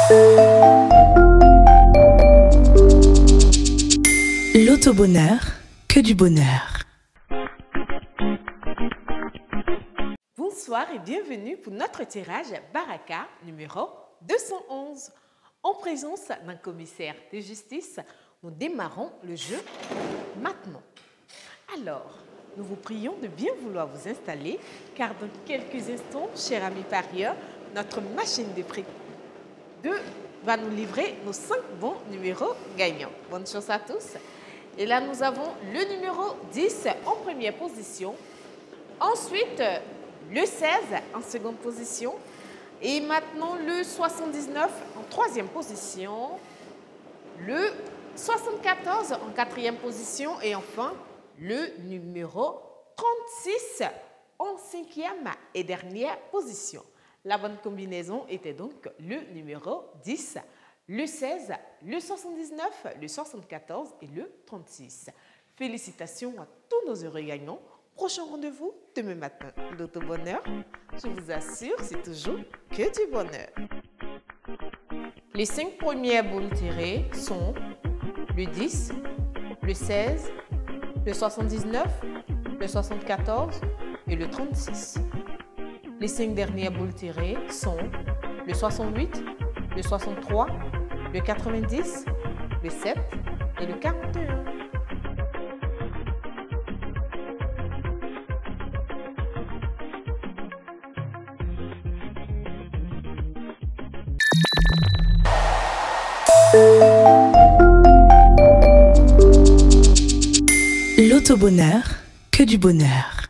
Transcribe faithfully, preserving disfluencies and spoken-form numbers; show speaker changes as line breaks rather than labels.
L'auto-bonheur, que du bonheur.
Bonsoir et bienvenue pour notre tirage Baraka numéro deux cent onze. En présence d'un commissaire de justice, nous démarrons le jeu maintenant. Alors, nous vous prions de bien vouloir vous installer, car dans quelques instants, cher ami parieur, notre machine de prix deux va nous livrer nos cinq bons numéros gagnants. Bonne chance à tous. Et là, nous avons le numéro dix en première position. Ensuite, le seize en seconde position. Et maintenant, le soixante-dix-neuf en troisième position. Le soixante-quatorze en quatrième position. Et enfin, le numéro trente-six en cinquième et dernière position. La bonne combinaison était donc le numéro dix, le seize, le soixante-dix-neuf, le soixante-quatorze et le trente-six. Félicitations à tous nos heureux gagnants. Prochain rendez-vous demain matin. L'auto-bonheur, je vous assure, c'est toujours que du bonheur. Les cinq premières boules tirées sont le dix, le seize, le soixante-dix-neuf, le soixante-quatorze et le trente-six. Les cinq dernières boules tirées sont le soixante-huit, le soixante-trois, le quatre-vingt-dix, le sept et le quarante et un.
L'auto-bonheur, que du bonheur.